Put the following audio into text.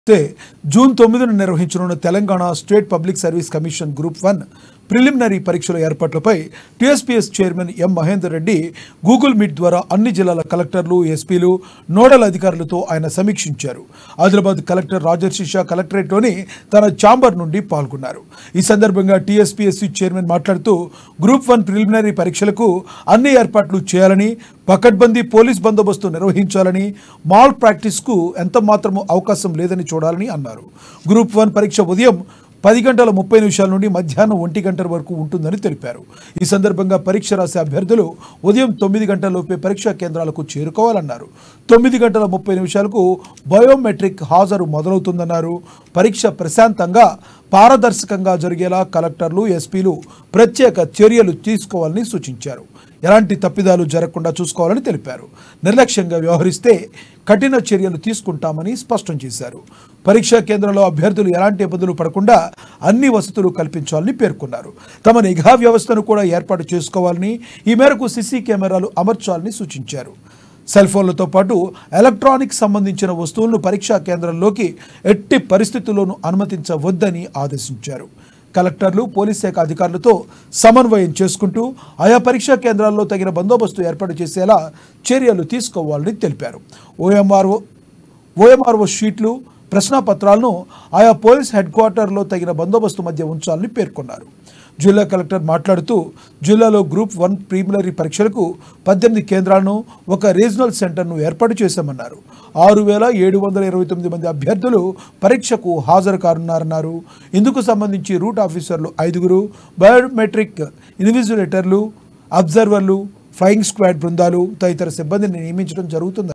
June 9న నిర్వహించనున్న Telangana state public service commission group 1 preliminary పరీక్షల ఏర్పాట్లపై TSPS chairman M Mahender Reddy Google Meet ద్వారా అన్ని జిల్లాల కలెక్టర్లు, ఎస్పీలు, నోడల్ అధికారులతో ఆయన సమీక్షించారు. ఆదిలాబాద్ కలెక్టర్ రాజర్షి షా కలెక్టరేట్లోని తన ఛాంబర్ నుండి పాల్గొన్నారు. ఈ సందర్భంగా టీఎస్పీఎస్సీ చైర్మన్ మాట్లాడుతూ గ్రూప్ 1 ప్రిలిమినరీ పరీక్షలకు అన్ని ఏర్పాట్లు చేయాలని, పకడ్బందీ పోలీస్ బందోబస్తు నిర్వహించాలని, మాల్ ప్రాక్టీస్కు ఎంత మాత్రమూ అవకాశం లేదని చూడాలని అన్నారు. గ్రూప్ 1 పరీక్ష ఉదయం 10:30 నుండి మధ్యాహ్నం 1 గంటల వరకు ఉంటుందని తెలిపారు. ఈ సందర్భంగా పరీక్ష రాసే అభ్యర్థులు ఉదయం 9 గంటలలోపే పరీక్షా కేంద్రాలకు చేరుకోవాలన్నారు. 9:30కు బయోమెట్రిక్ హాజరు మొదలవుతుందన్నారు. పరీక్ష ప్రశాంతంగా, పారదర్శకంగా జరిగేలా కలెక్టర్లు, ఎస్పీలు ప్రత్యేక చర్యలు తీసుకోవాలని సూచించారు. ఎలాంటి తప్పిదాలు జరగకుండా చూసుకోవాలని తెలిపారు. నిర్లక్ష్యంగా వ్యవహరిస్తే కఠిన చర్యలు తీసుకుంటామని స్పష్టం చేశారు. పరీక్షా కేంద్రంలో అభ్యర్థులు ఎలాంటి ఇబ్బందులు పడకుండా అన్ని వసతులు కల్పించాలని పేర్కొన్నారు. తమ నిఘా వ్యవస్థను కూడా ఏర్పాటు చేసుకోవాలని, ఈ మేరకు సీసీ కెమెరాలు అమర్చాలని సూచించారు. సెల్ ఫోన్లతో పాటు ఎలక్ట్రానిక్ సంబంధించిన వస్తువులను పరీక్షా కేంద్రంలోకి ఎట్టి పరిస్థితుల్లోనూ అనుమతించవద్దని ఆదేశించారు. కలెక్టర్లు, పోలీస్ శాఖ అధికారులతో సమన్వయం చేసుకుంటూ ఆయా పరీక్షా కేంద్రాల్లో తగిన బందోబస్తు ఏర్పాటు చేసేలా చర్యలు తీసుకోవాలని తెలిపారు. ఓఎంఆర్ఓ షీట్లు, ప్రశ్నాపత్రాలను ఆయా పోలీస్ హెడ్ క్వార్టర్లో తగిన బందోబస్తు మధ్య ఉంచాలని పేర్కొన్నారు. జిల్లా కలెక్టర్ మాట్లాడుతూ జిల్లాలో గ్రూప్ 1 ప్రిలిమినరీ పరీక్షలకు 18 కేంద్రాలను, ఒక రీజనల్ సెంటర్ను ఏర్పాటు చేశామన్నారు. 6,729 మంది అభ్యర్థులు పరీక్షకు హాజరు కానున్నారన్నారు. ఇందుకు సంబంధించి రూట్ ఆఫీసర్లు 5, బయోమెట్రిక్ ఇన్విజిలేటర్లు, అబ్జర్వర్లు, ఫ్లయింగ్ స్క్వాడ్ బృందాలు తదితర సిబ్బందిని నియమించడం జరుగుతుంది.